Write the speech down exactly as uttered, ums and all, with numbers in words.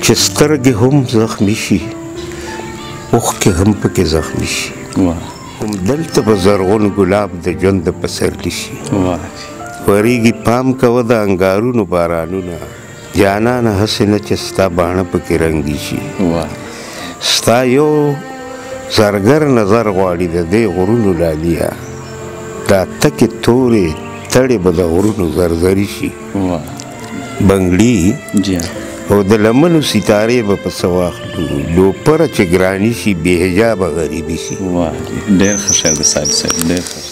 چې سترګې هم زخمي شي اوښکې هم پکې زخمي شي همدلته به زرغون ګلاب د ژوند د پسرلي شي وریږي پام کوه د انګارونو بارانونه جانانه هسې نه چې ستا باڼه پکې رنګي شي ستا یو زرګر نظر غواړي د دې غرونو لاليه دا تکې تورې تړې به د غرونو زرزري شي بنګړي او د لمنو ستارې به په څه واخلو لوپره چې ګراني شي بې حجابه غریبي شي ډېر ښه شعر دی سایل صاحب ډېر ښه